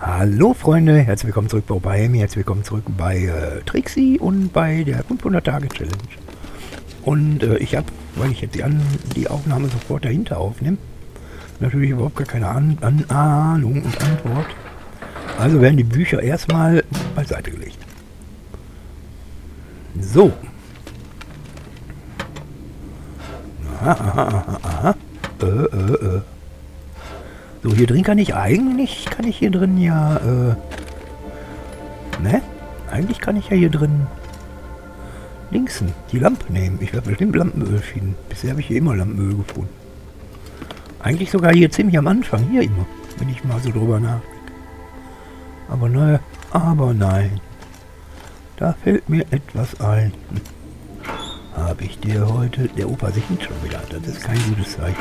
Hallo Freunde, herzlich willkommen zurück bei Miami, herzlich willkommen zurück bei Trixie und bei der 500-Tage-Challenge. Und ich habe, weil ich jetzt die Aufnahme sofort dahinter aufnehme, natürlich überhaupt gar keine Ahnung und Antwort. Also werden die Bücher erstmal beiseite gelegt. So. Aha. So, hier drin kann ich hier drin ja, ne? Eigentlich kann ich ja hier drin linksen die Lampe nehmen. Ich werde bestimmt Lampenöl finden. Bisher habe ich hier immer Lampenöl gefunden. Eigentlich sogar hier ziemlich am Anfang, hier immer, wenn ich mal so drüber nachdenke. Aber nein. Da fällt mir etwas ein. Habe ich dir heute... Der Opa singt schon wieder. Das ist kein gutes Zeichen.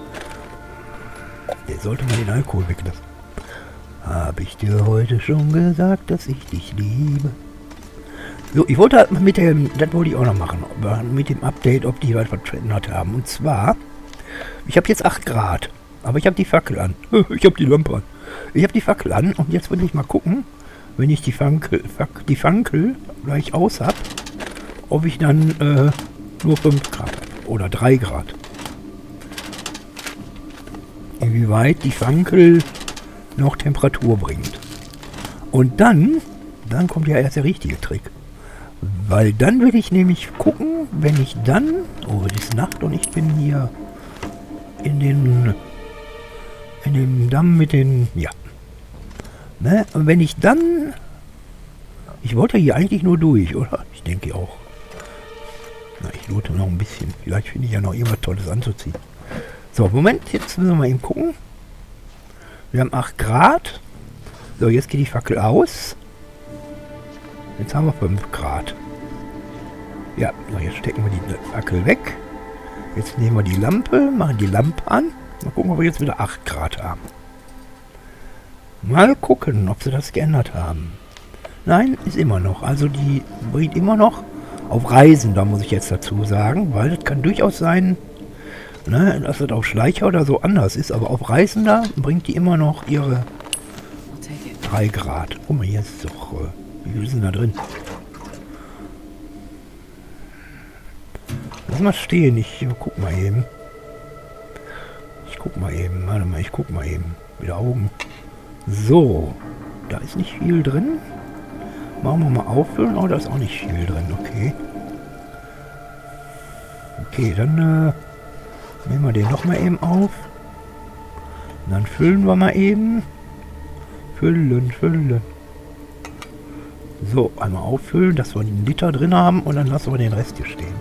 Der sollte mal den Alkohol weglassen. Habe ich dir heute schon gesagt, dass ich dich liebe? So, ich wollte halt mit dem... Das wollte ich auch noch machen. Mit dem Update, ob die was verändert haben. Und zwar... Ich habe jetzt 8 Grad. Aber ich habe die Fackel an. Ich habe die Lampe an. Ich habe die Fackel an. Und jetzt will ich mal gucken, wenn ich die Fackel gleich aus habe, ob ich dann nur 5 Grad habe. Oder 3 Grad. Inwieweit die Fackel noch Temperatur bringt. Und dann kommt ja erst der richtige Trick. Weil dann will ich nämlich gucken, wenn ich dann... Oh, es ist Nacht und ich bin hier in dem Damm mit den... Ja. Ne? Und wenn ich dann... Ich wollte hier eigentlich nur durch, oder? Ich denke auch. Na, ich lote noch ein bisschen. Vielleicht finde ich ja noch irgendwas Tolles anzuziehen. So, Moment, jetzt müssen wir mal eben gucken. Wir haben 8 Grad. So, jetzt geht die Fackel aus. Jetzt haben wir 5 Grad. Ja, so, jetzt stecken wir die Fackel weg. Jetzt nehmen wir die Lampe, machen die Lampe an. Mal gucken, ob wir jetzt wieder 8 Grad haben. Mal gucken, ob sie das geändert haben. Nein, ist immer noch. Also die bringt immer noch auf Reisen, da muss ich jetzt dazu sagen. Weil es kann durchaus sein... Ne, dass das auf Schleicher oder so anders ist, aber auf Reisender bringt die immer noch ihre 3 Grad. Guck mal, hier ist doch... wie viel sind da drin? Lass mal stehen, ich guck mal eben. Warte mal, ich guck mal eben. Wieder Augen. So, da ist nicht viel drin. Machen wir mal auffüllen. Oh, da ist auch nicht viel drin, okay. Okay, dann... nehmen wir den noch mal eben auf. Und dann füllen wir mal eben. Füllen. So, einmal auffüllen, dass wir einen Liter drin haben und dann lassen wir den Rest hier stehen.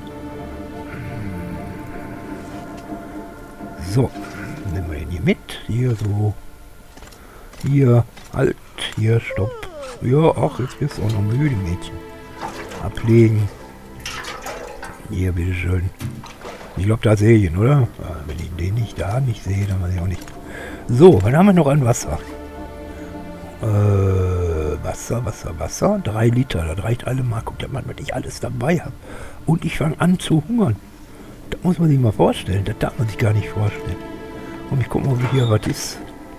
So, nehmen wir den hier mit. Hier so. Hier, halt, hier, stopp. Ja, ach, jetzt bist du auch noch müde, Mädchen. Ablegen. Hier, bitteschön. Ich glaube, da sehe ich ihn, oder? Wenn ich den nicht sehe, dann weiß ich auch nicht. So, was haben wir noch an Wasser? Wasser. 3 Liter, das reicht allemal. Guckt mal, was ich alles dabei habe. Und ich fange an zu hungern. Das muss man sich mal vorstellen. Das darf man sich gar nicht vorstellen. Und ich gucke mal, wie hier was ist.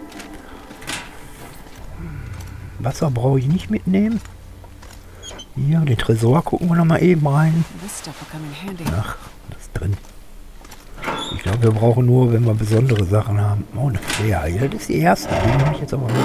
Wasser brauche ich nicht mitnehmen. Hier, den Tresor gucken wir noch mal eben rein. Ach, das ist drin. Ich glaube, wir brauchen nur, wenn wir besondere Sachen haben. Oh, eine Flair. Ja, das ist die erste. Die nehme ich jetzt aber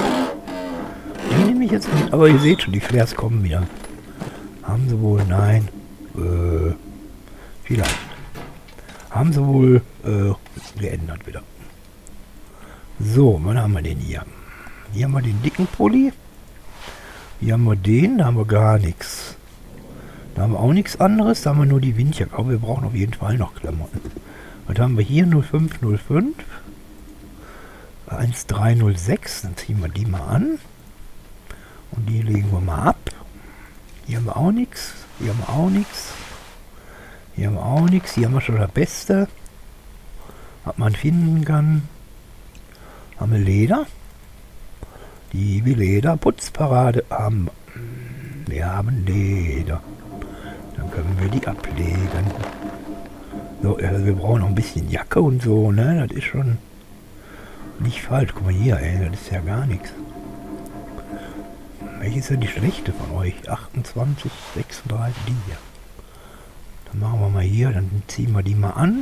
mit. Aber ihr seht schon, die Flairs kommen wieder. Haben sie wohl? Nein. Vielleicht. Haben sie wohl geändert wieder. So, wann haben wir den hier? Hier haben wir den dicken Pulli. Hier haben wir den. Da haben wir gar nichts. Da haben wir auch nichts anderes. Da haben wir nur die Windjacke. Aber wir brauchen auf jeden Fall noch Klamotten. Was haben wir hier? 0505. 1306. Dann ziehen wir die mal an. Und die legen wir mal ab. Hier haben wir auch nichts. Hier haben wir auch nichts. Hier haben wir auch nichts. Hier haben wir schon das Beste, was man finden kann. Haben wir Leder. Die Leder. Putzparade haben wir. Wir haben Leder. Dann können wir die ablegen. So, also wir brauchen noch ein bisschen Jacke und so, ne? Das ist schon nicht falsch. Guck mal hier, ey, das ist ja gar nichts. Welche ist denn die schlechte von euch? 28, 36, die hier. Dann machen wir mal hier, dann ziehen wir die mal an.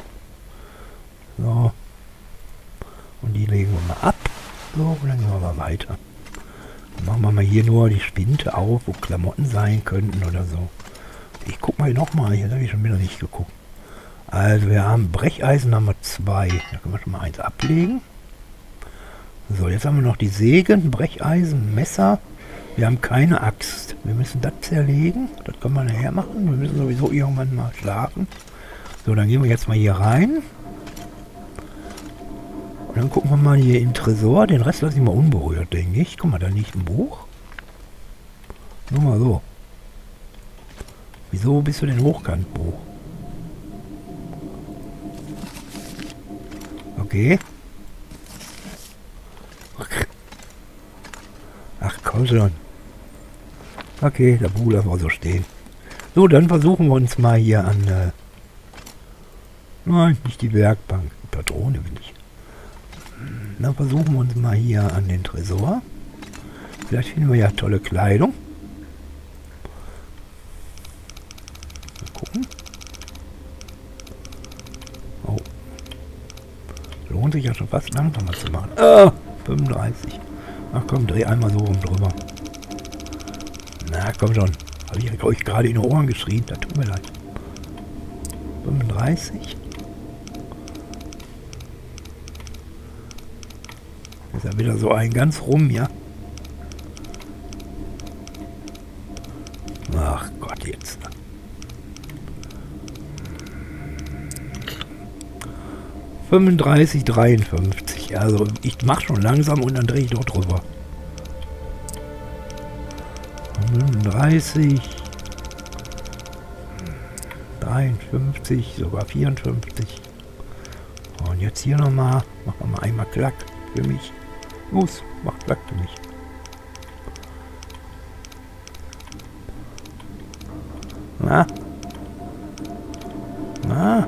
So. Und die legen wir mal ab. So, und dann gehen wir mal weiter. Dann machen wir mal hier nur die Spinte auf, wo Klamotten sein könnten oder so. Ich guck mal nochmal, hier habe ich schon wieder nicht geguckt. Also wir haben Brecheisen, haben wir 2. Da können wir schon mal 1 ablegen. So, jetzt haben wir noch die Sägen, Brecheisen, Messer. Wir haben keine Axt. Wir müssen das zerlegen. Das können wir nachher machen. Wir müssen sowieso irgendwann mal schlafen. So, dann gehen wir jetzt mal hier rein. Und dann gucken wir mal hier im Tresor. Den Rest lasse ich mal unberührt, denke ich. Guck mal, da liegt ein Buch. Nur mal so. Wieso bist du denn Hochkantbuch? Okay. Ach komm schon. Okay, der Buch lassen wir so stehen. So, dann versuchen wir uns mal hier an... nein, nicht die Werkbank. Die Patrone will ich. Dann versuchen wir uns mal hier an den Tresor. Vielleicht finden wir ja tolle Kleidung. Mal gucken. Oh. Lohnt sich ja schon fast langsamer zu machen. 35. Ach komm, dreh einmal so rum drüber. Na komm schon. Habe ich euch gerade in die Ohren geschrien. Das tut mir leid. 35. Ist ja wieder so ein ganz rum, ja. Ach Gott, jetzt. 35, 53. Also ich mache schon langsam und dann drehe ich doch drüber. 35, 53, sogar 54. Und jetzt hier nochmal. Machen wir mal einmal Klack für mich. Los, mach Klack für mich. Na? Na?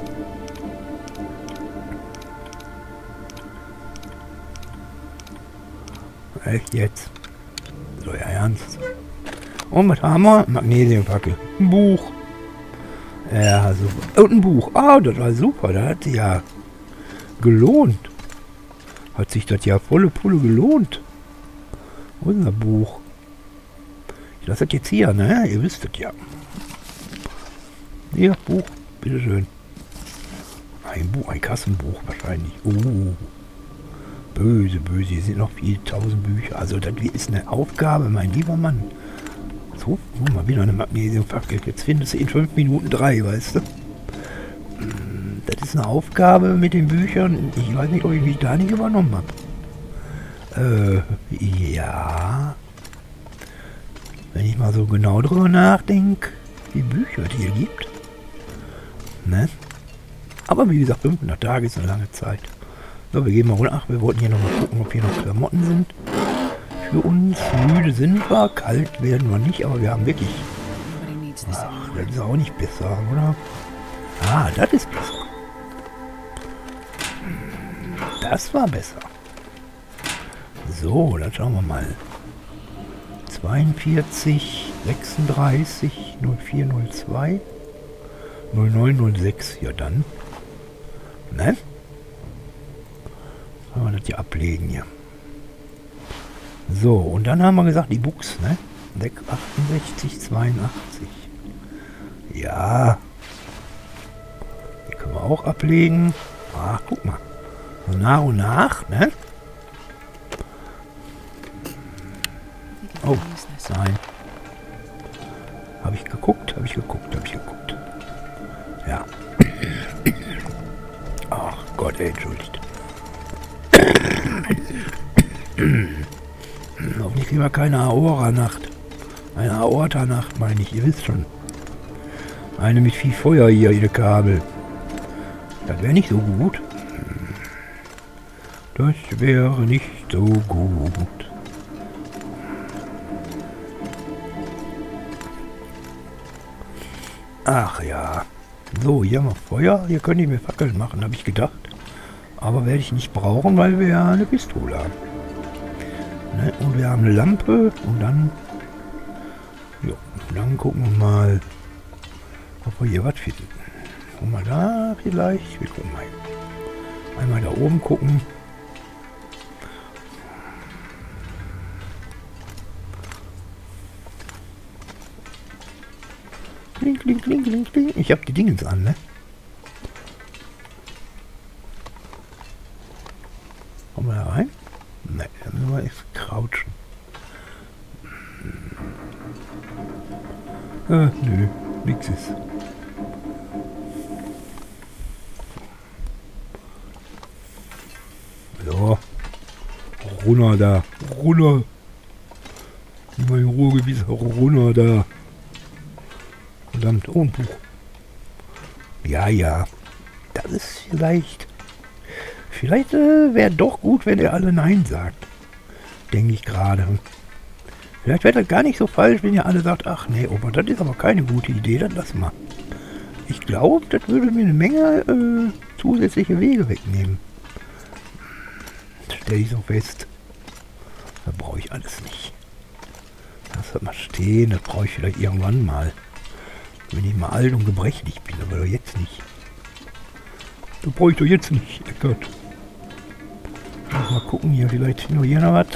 Echt jetzt? So, ja, ernst. Und was haben wir? Magnesiumfackel. Ein Buch. Ja, super. Und ein Buch. Ah, das war super. Das hat sich ja gelohnt. Hat sich das ja volle Pulle gelohnt. Unser Buch. Ich lasse das jetzt hier, ne? Ihr wisst es ja. Hier, Buch. Bitteschön. Ein Buch, ein Kassenbuch wahrscheinlich. Böse, böse. Hier sind noch viele tausend Bücher. Also das ist eine Aufgabe, mein lieber Mann. So, mal wieder eine Magnesiumfackel. Jetzt findest du in 5 Minuten 3, weißt du? Das ist eine Aufgabe mit den Büchern. Ich weiß nicht, ob ich mich da nicht übernommen habe. Ja. Wenn ich mal so genau drüber nachdenke, wie Bücher es hier gibt. Ne? Aber wie gesagt, 500 Tage ist eine lange Zeit. So, wir gehen mal runter. Ach, wir wollten hier nochmal gucken, ob hier noch Klamotten sind. Für uns. Müde sind wir, kalt werden wir nicht, aber wir haben wirklich... Ach, das ist auch nicht besser, oder? Ah, das ist besser. Das war besser. So, dann schauen wir mal. 42, 36, 0402, 0906. Ja dann. Ne? Können wir das hier ablegen hier. So, und dann haben wir gesagt, die Buchs, ne? 68, 82. Ja. Die können wir auch ablegen. Ach, guck mal. So nach und nach, ne? Oh, nein. Habe ich geguckt? Ja. Ach Gott, ey, entschuldigt. Hoffentlich kriegen wir keine Aorta-Nacht. Eine Aorta-Nacht, meine ich, ihr wisst schon. Eine mit viel Feuer hier, ihr Kabel. Das wäre nicht so gut. Das wäre nicht so gut. Ach ja. So, hier haben wir Feuer. Hier können die mir Fackeln machen, habe ich gedacht. Aber werde ich nicht brauchen, weil wir ja eine Pistole haben. Ne? Und wir haben eine Lampe und dann... Jo, dann gucken wir mal, ob wir hier was finden. Gucken wir da vielleicht. Wir gucken mal. Einmal da oben gucken. Kling, kling, kling, kling, kling. Ich habe die Dingens an, ne? Kommen wir da rein? Ne, dann müssen wir jetzt crouchen. Nö, nix ist. So. Runter da. Runter. Nimm mal in Ruhe gewiss. Runter da. Verdammt. Oh, ein Buch. Ja, ja. Das ist vielleicht... Vielleicht wäre doch gut, wenn er alle Nein sagt. Denke ich gerade. Vielleicht wäre das gar nicht so falsch, wenn ihr alle sagt, ach nee, Opa, das ist aber keine gute Idee, dann lass mal. Ich glaube, das würde mir eine Menge zusätzliche Wege wegnehmen. Das stelle ich so fest. Das brauche ich alles nicht. Lass das mal stehen, das brauche ich vielleicht irgendwann mal. Wenn ich mal alt und gebrechlich bin, aber doch jetzt nicht. Das brauche ich doch jetzt nicht, Eckert. Mal gucken hier, vielleicht nur hier noch was.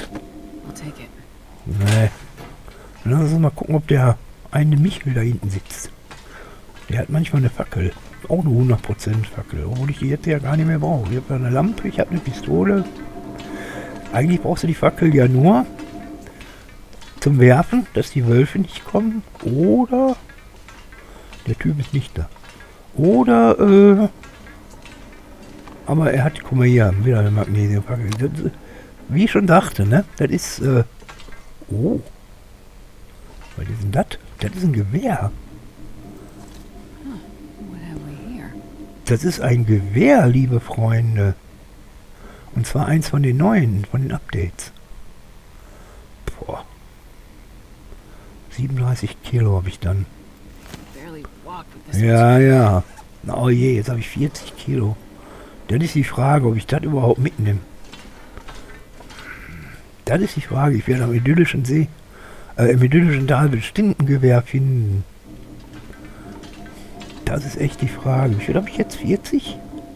Nee. Lass uns mal gucken, ob der eine Michel da hinten sitzt. Der hat manchmal eine Fackel. Auch eine 100% Fackel. Obwohl ich die jetzt ja gar nicht mehr brauche. Ich habe eine Lampe, ich habe eine Pistole. Eigentlich brauchst du die Fackel ja nur zum Werfen, dass die Wölfe nicht kommen. Oder der Typ ist nicht da. Oder, aber er hat, guck mal hier, wieder eine Magnesiumfackel. Wie ich schon dachte, ne? Das ist, oh. Was ist denn das? Das ist ein Gewehr. Das ist ein Gewehr, liebe Freunde. Und zwar eins von den neuen, von den Updates. Boah. 37 Kilo habe ich dann. Ja, ja. Oh je, jetzt habe ich 40 Kilo. Dann ist die Frage, ob ich das überhaupt mitnehme. Das ist die Frage. Ich werde am idyllischen See, im idyllischen Tal bestimmt ein Gewehr finden. Das ist echt die Frage. Wie viel habe ich jetzt? 40?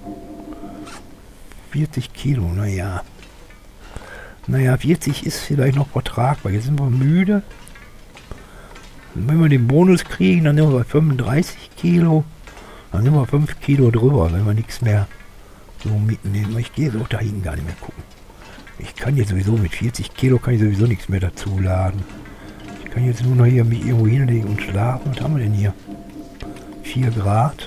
40 Kilo, naja. Naja, 40 ist vielleicht noch vertragbar. Jetzt sind wir müde. Und wenn wir den Bonus kriegen, dann sind wir bei 35 Kilo. Dann sind wir 5 Kilo drüber, wenn wir nichts mehr so mitnehmen. Ich gehe so da hinten gar nicht mehr gucken. Ich kann jetzt sowieso mit 40 Kilo kann ich sowieso nichts mehr dazu laden. Ich kann jetzt nur noch hier mich irgendwo hinlegen und schlafen. Was haben wir denn hier? 4 Grad.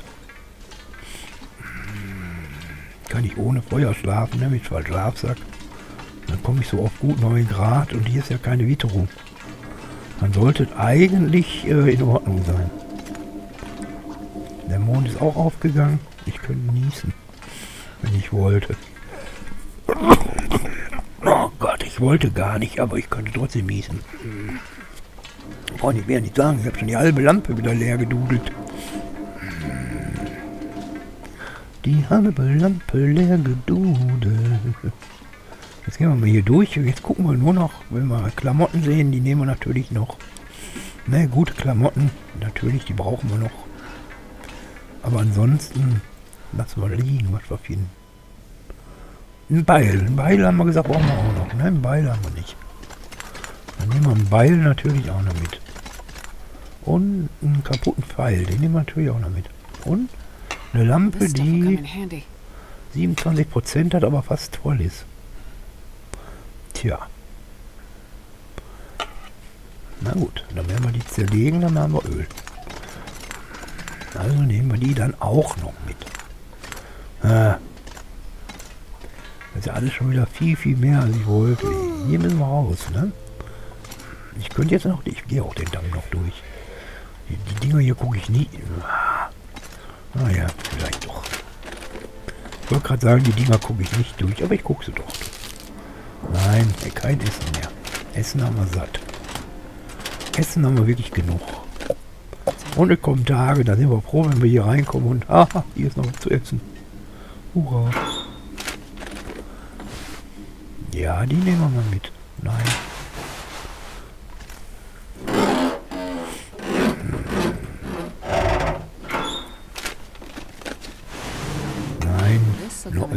Kann ich ohne Feuer schlafen, ne? Mit Schlafsack. Dann komme ich so auf gut 9 Grad und hier ist ja keine Witterung. Dann sollte es eigentlich in Ordnung sein. Der Mond ist auch aufgegangen. Ich könnte niesen, wenn ich wollte. Oh Gott, ich wollte gar nicht, aber ich könnte trotzdem niesen. Brauche ich mehr nicht sagen, ich habe schon die halbe Lampe wieder leer gedudelt. Die halbe Lampe leer gedudelt. Jetzt gehen wir mal hier durch. Jetzt gucken wir nur noch, wenn wir Klamotten sehen, die nehmen wir natürlich noch. Ne, gute Klamotten, natürlich, die brauchen wir noch. Aber ansonsten lassen wir liegen, was wir finden. Ein Beil haben wir gesagt, brauchen wir auch noch. Ne, ein Beil haben wir nicht. Dann nehmen wir einen Beil natürlich auch noch mit. Und einen kaputten Pfeil, den nehmen wir natürlich auch noch mit. Und eine Lampe, die 27% hat, aber fast voll ist. Tja. Na gut, dann werden wir die zerlegen, dann haben wir Öl. Also nehmen wir die dann auch noch mit. Das ist ja alles schon wieder viel, viel mehr, als ich wollte. Hier müssen wir raus, ne? Ich könnte jetzt noch, ich gehe auch den Damm noch durch. Die Dinger hier gucke ich nie. Naja, vielleicht doch. Ich wollte gerade sagen, die Dinger gucke ich nicht durch, aber ich gucke sie doch. Nein, kein Essen mehr. Essen haben wir satt. Essen haben wir wirklich genug. Und es kommen Tage, da sind wir froh, wenn wir hier reinkommen und aha, hier ist noch was zu essen. Hurra. Ja, die nehmen wir mal mit. Nein.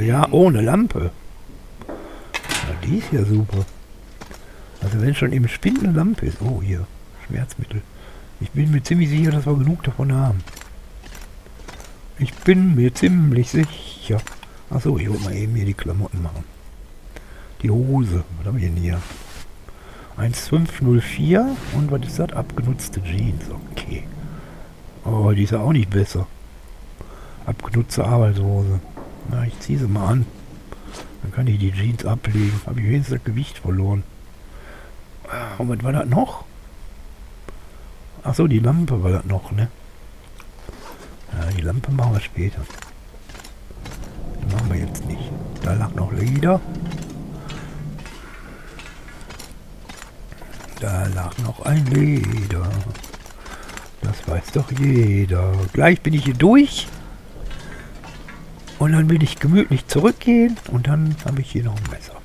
Ja, ohne Lampe. Ja, die ist ja super. Also wenn schon im Spind eine Lampe ist. Oh, hier. Schmerzmittel. Ich bin mir ziemlich sicher, dass wir genug davon haben. Ich bin mir ziemlich sicher. Achso, ich wollte mal eben hier die Klamotten machen. Die Hose. Was haben wir denn hier? 1504. Und was ist das? Abgenutzte Jeans. Okay. Oh, die ist ja auch nicht besser. Abgenutzte Arbeitshose. Na, ich ziehe sie mal an. Dann kann ich die Jeans ablegen. Habe ich wenigstens das Gewicht verloren. Und was war das noch? Achso, die Lampe war das noch, ne? Ja, die Lampe machen wir später. Die machen wir jetzt nicht. Da lag noch Leder. Da lag noch ein Leder. Das weiß doch jeder. Gleich bin ich hier durch. Und dann will ich gemütlich zurückgehen. Und dann habe ich hier noch ein Messer.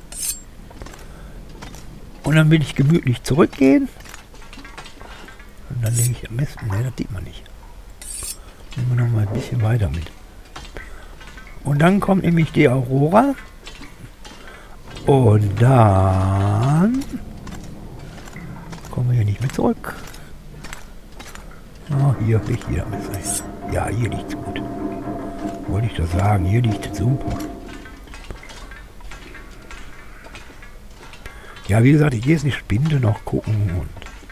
Und dann will ich gemütlich zurückgehen. Und dann lege ich am besten... Ne, das sieht man nicht. Nehmen wir noch mal ein bisschen weiter mit. Und dann kommt nämlich die Aurora. Und dann... kommen wir hier nicht mehr zurück. Ah, hier liegt wieder Messer. Ja, hier liegt es gut. Wollte ich das sagen. Hier liegt es super. Ja, wie gesagt, ich gehe jetzt die Spinde noch gucken und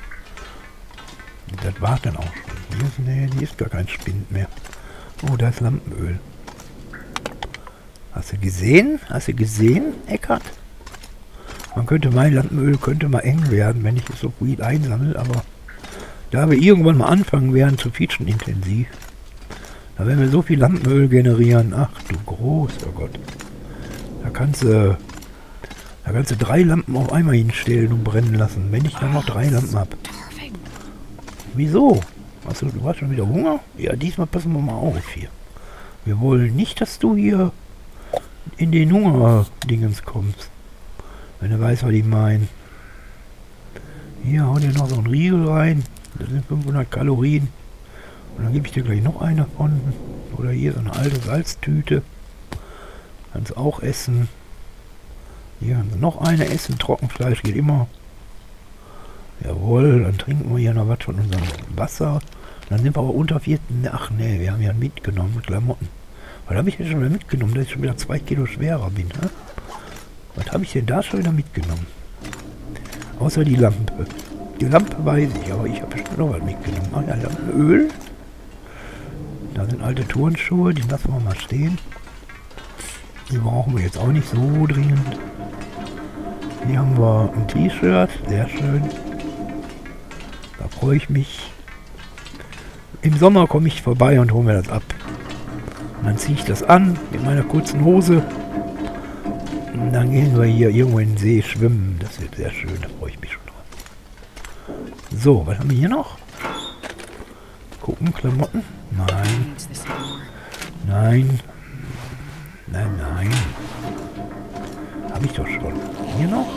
das war dann auch schon. Hier ist, nee, hier ist gar kein Spind mehr. Oh, da ist Lampenöl. Hast du gesehen? Hast du gesehen, Eckart? Man könnte mein Lampenöl könnte mal eng werden, wenn ich es so gut einsammle, aber da wir irgendwann mal anfangen werden zu featuren intensiv, da werden wir so viel Lampenöl generieren. Ach du großer Gott. Da kannst du 3 Lampen auf einmal hinstellen und brennen lassen, wenn ich dann noch 3 Lampen habe. Wieso? Achso, du hast schon wieder Hunger? Ja, diesmal passen wir mal auf hier. Wir wollen nicht, dass du hier in den Hunger-Dingens kommst. Wenn du weißt, was ich meine. Hier, hau dir noch so einen Riegel rein. Das sind 500 Kalorien. Und dann gebe ich dir gleich noch eine von. Oder hier so eine alte Salztüte. Kannst auch essen. Hier haben wir noch eine essen. Trockenfleisch geht immer. Jawohl, dann trinken wir hier noch was von unserem Wasser. Dann sind wir aber unter 4. Ach nee, wir haben ja mitgenommen mit Klamotten. Was habe ich denn schon wieder mitgenommen, dass ich schon wieder 2 Kilo schwerer bin? Hä? Was habe ich denn da schon wieder mitgenommen? Außer die Lampe. Die Lampe weiß ich, aber ich habe bestimmt noch was mitgenommen. Ach ja, Lampenöl. Da sind alte Turnschuhe, die lassen wir mal stehen. Die brauchen wir jetzt auch nicht so dringend. Hier haben wir ein T-Shirt, sehr schön. Da freue ich mich. Im Sommer komme ich vorbei und hole mir das ab. Und dann ziehe ich das an mit meiner kurzen Hose. Und dann gehen wir hier irgendwo in den See schwimmen. Das wird sehr schön, da freue ich mich schon drauf. So, was haben wir hier noch? Gucken, Klamotten? Nein. Nein. Nein, nein. Habe ich doch schon. Hier noch?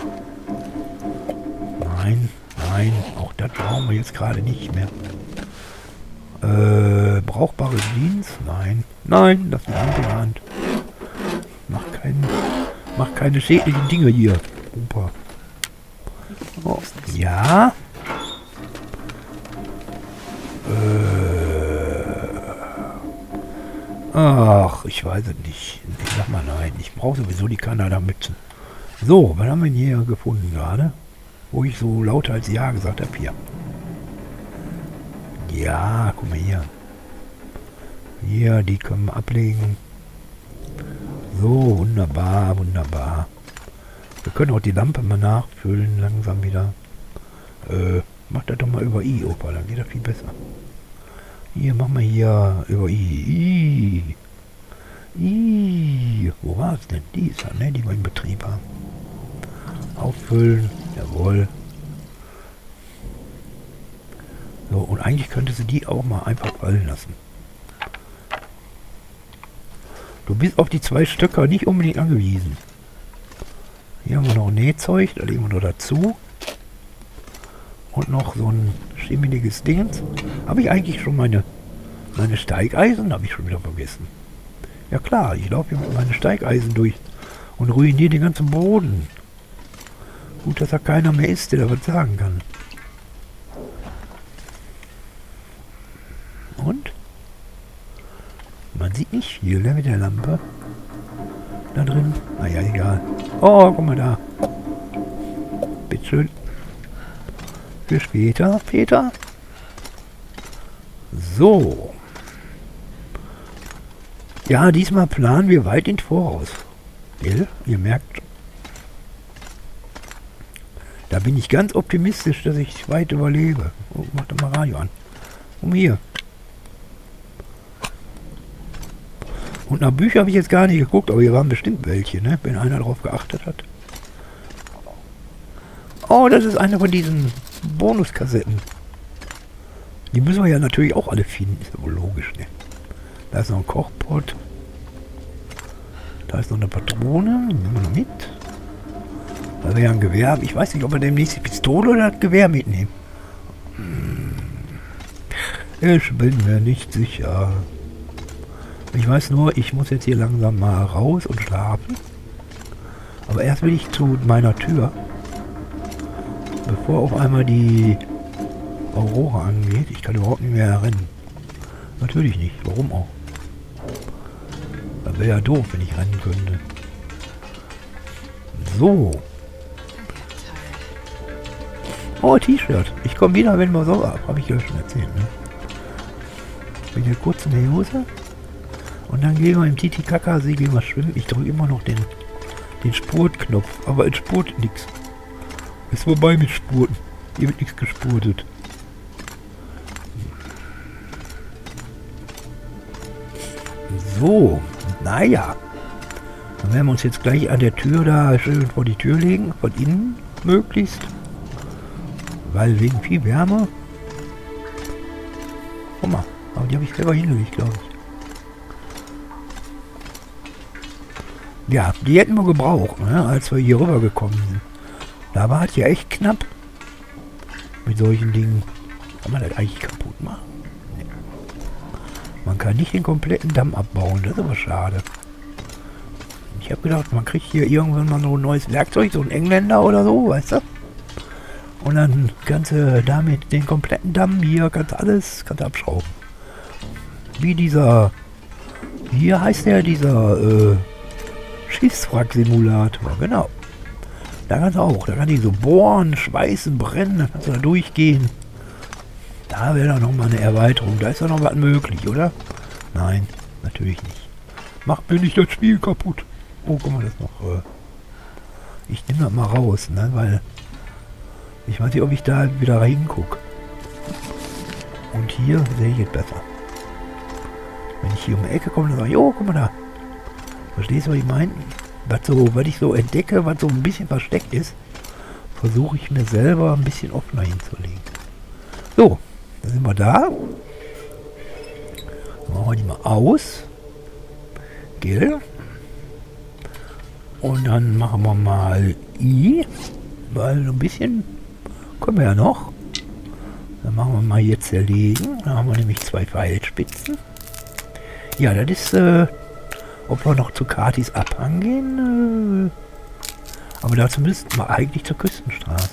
Nein, nein. Auch das brauchen wir jetzt gerade nicht mehr. Brauchbare Jeans? Nein. Nein, das ist eine andere Hand. Mach keine schädlichen Dinge hier. Super. Oh, ja. Ach, ich weiß es nicht. Ich sag mal nein. Ich brauche sowieso die Kanada-Mützen. So, was haben wir denn hier gefunden gerade? Wo ich so lauter als Ja gesagt habe. Hier. Ja, guck mal hier. Hier, die können wir ablegen. So, wunderbar, wunderbar. Wir können auch die Lampe mal nachfüllen, langsam wieder. Mach das doch mal über I, Opa, dann geht das viel besser. Hier, mach mal hier über I. Wo war es denn? Die ist ja, ne, die wir in Betrieb haben. Auffüllen, jawohl. So, und eigentlich könnte sie die auch mal einfach fallen lassen. Du bist auf die 2 Stöcker nicht unbedingt angewiesen. Hier haben wir noch Nähzeug, da legen wir noch dazu. Und noch so ein schimmeliges Ding. Habe ich eigentlich schon meine Steigeisen? Habe ich schon wieder vergessen. Ja klar, ich laufe hier mit meinen Steigeisen durch und ruiniere den ganzen Boden. Gut, dass da keiner mehr ist, der da was sagen kann. Und? Man sieht nicht viel, ne, mit der Lampe. Da drin. Naja, egal. Oh, guck mal da. Bitteschön. Für später, Peter. So. Ja, diesmal planen wir weit ins Voraus. Gell? Ihr merkt, da bin ich ganz optimistisch, dass ich weit überlebe. Oh, mach doch mal Radio an. Hier. Und nach Büchern habe ich jetzt gar nicht geguckt, aber hier waren bestimmt welche, ne? Wenn einer darauf geachtet hat. Oh, das ist eine von diesen Bonuskassetten. Die müssen wir ja natürlich auch alle finden, ist ja wohl logisch, ne? Da ist noch ein Kochpot. Da ist noch eine Patrone, die nehmen wir noch mit. Da wäre ja ein Gewehr. Ich weiß nicht, ob wir demnächst die Pistole oder das Gewehr mitnehmen. Ich bin mir nicht sicher. Ich weiß nur, ich muss jetzt hier langsam mal raus und schlafen. Aber erst will ich zu meiner Tür. Bevor auf einmal die Aurora angeht. Ich kann überhaupt nicht mehr rennen. Natürlich nicht. Warum auch? Das wäre ja doof, wenn ich rennen könnte. So. Oh, T-Shirt. Ich komme wieder, wenn wir so ab. Habe ich ja schon erzählt, ne? Bin hier kurz in der Hose. Und dann gehen wir im Titicacasee, gehen wir schwimmen. Ich drücke immer noch den Spurtknopf. Aber es spurt nichts. Ist vorbei mit Spurten. Hier wird nichts gespurtet. So. Naja. Dann werden wir uns jetzt gleich an der Tür da schön vor die Tür legen. Von innen möglichst. Weil wegen viel Wärme. Guck mal. Aber die habe ich selber hingelegt, glaube ich. Ja, die hätten wir gebraucht, ne, als wir hier rüber gekommen sind. Da war es ja echt knapp. Mit solchen Dingen. Kann man das eigentlich kaputt machen? Nee. Man kann nicht den kompletten Damm abbauen. Das ist aber schade. Ich habe gedacht, man kriegt hier irgendwann mal so ein neues Werkzeug. So ein Engländer oder so, weißt du? Und dann kannst du damit den kompletten Damm hier, kannst du abschrauben. Wie dieser... Hier heißt der dieser... Schiffswrack-Simulator, genau. Da kannst du auch, da kann die so bohren, schweißen, brennen, dann kannst du da durchgehen. Da wäre doch nochmal eine Erweiterung, da ist doch noch was möglich, oder? Nein, natürlich nicht. Macht mir nicht das Spiel kaputt. Oh, guck mal, das noch, ich nehme das mal raus, ne, weil ich weiß nicht, ob ich da wieder reingucke. Und hier sehe ich es besser. Wenn ich hier um die Ecke komme, dann sage ich, oh, guck mal da. Verstehst du, was ich meine? Was ich so entdecke, was so ein bisschen versteckt ist, versuche ich mir selber ein bisschen offener hinzulegen. So, dann sind wir da. Dann machen wir die mal aus. Gell? Und dann machen wir mal I. Weil so ein bisschen können wir ja noch. Dann machen wir mal hier zerlegen. Da haben wir nämlich 2 Pfeilspitzen. Ja, das ist... ob wir noch zu Katis Abhang gehen? Aber dazu müssten wir eigentlich zur Küstenstraße.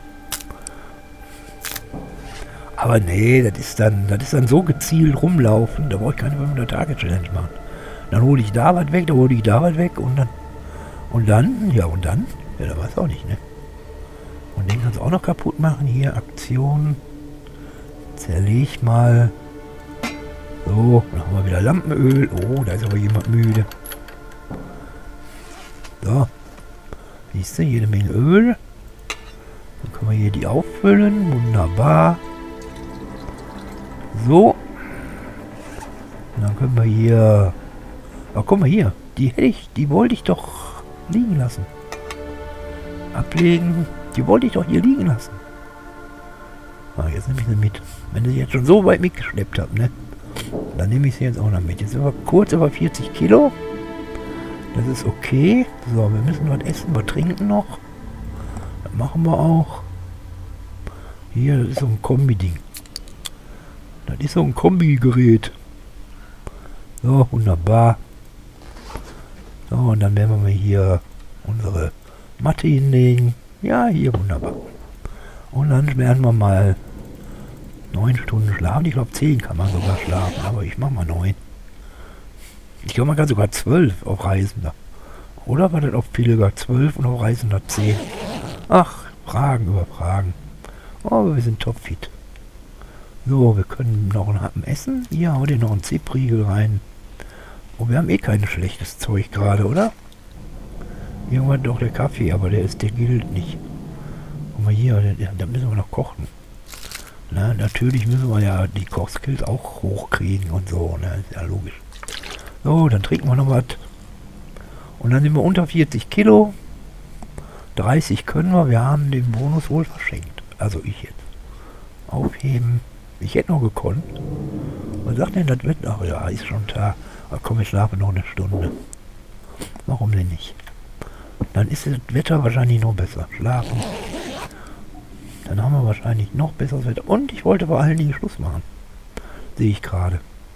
Aber nee, das ist dann so gezielt rumlaufen. Da brauche ich keine 500-Tage-Challenge machen. Dann hole ich da was weg, dann hole ich da was weg und dann... Ja, da weiß auch nicht, ne? Und den kannst du auch noch kaputt machen. Hier, Aktion. Zerleg mal... So, dann haben wir wieder Lampenöl. Oh, da ist aber jemand müde. So. Siehst du, jede Menge Öl. Dann können wir hier die auffüllen. Wunderbar. So. Und dann können wir hier... Oh, guck mal hier. Die wollte ich doch liegen lassen. Ablegen. Die wollte ich doch hier liegen lassen. Ah, jetzt nehme ich sie mit. Wenn ich jetzt schon so weit mitgeschleppt habe, ne? Dann nehme ich sie jetzt auch noch mit. Jetzt sind wir kurz über 40 Kilo. Das ist okay. So, wir müssen was essen, was trinken noch. Das machen wir auch. Hier, das ist so ein Kombi-Ding. Das ist so ein Kombi-Gerät. So, wunderbar. So, und dann werden wir mal hier unsere Matte hinlegen. Ja, hier, wunderbar. Und dann werden wir mal 9 Stunden schlafen. Ich glaube 10 kann man sogar schlafen, aber ich mache mal 9. Ich glaube, man kann sogar 12 auf Reisender. Oder war das auf Pilger 12 und auf Reisender 10? Ach, Fragen über Fragen. Oh, wir sind topfit. So, wir können noch einen Happen essen. Hier, hau dir noch einen Zipriegel rein. Oh, wir haben eh kein schlechtes Zeug gerade, oder? Irgendwann doch der Kaffee, aber der gilt nicht. Guck mal hier, da müssen wir noch kochen. Na, natürlich müssen wir ja die Kochskills auch hochkriegen und so, ne? Ist ja logisch. So, dann trinken wir noch was. Und dann sind wir unter 40 Kilo. 30 können wir. Wir haben den Bonus wohl verschenkt. Also ich jetzt. Aufheben. Ich hätte noch gekonnt. Was sagt denn das Wetter? Ach ja, ist schon Tag. Aber komm, ich schlafe noch eine Stunde. Warum denn nicht? Dann ist das Wetter wahrscheinlich noch besser. Schlafen. Dann haben wir wahrscheinlich noch besseres Wetter. Und ich wollte vor allen Dingen Schluss machen. Sehe ich gerade.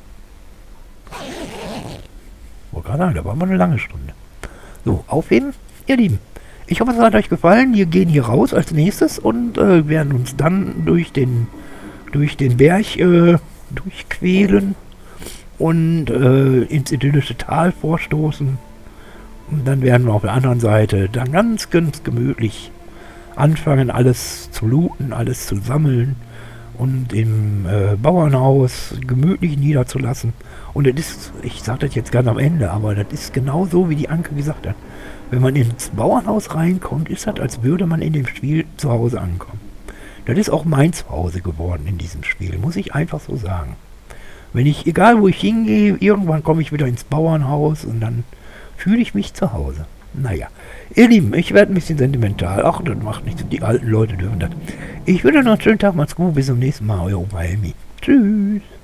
Wollte gerade sagen, da war mal eine lange Stunde. So, aufheben. Ihr Lieben, ich hoffe, es hat euch gefallen. Wir gehen hier raus als nächstes und werden uns dann durch den Berg durchquälen und ins idyllische Tal vorstoßen. Und dann werden wir auf der anderen Seite dann ganz gemütlich anfangen, alles zu looten, alles zu sammeln und im Bauernhaus gemütlich niederzulassen. Und das ist, ich sage das jetzt ganz am Ende, aber das ist genau so, wie die Anke gesagt hat. Wenn man ins Bauernhaus reinkommt, ist das, als würde man in dem Spiel zu Hause ankommen. Das ist auch mein Zuhause geworden in diesem Spiel, muss ich einfach so sagen. Wenn ich, egal wo ich hingehe, irgendwann komme ich wieder ins Bauernhaus und dann fühle ich mich zu Hause. Naja, ihr Lieben, ich werde ein bisschen sentimental. Ach, das macht nichts. Die alten Leute dürfen das. Ich wünsche noch einen schönen Tag. Macht's gut. Bis zum nächsten Mal. Euer Opa Helmi. Tschüss.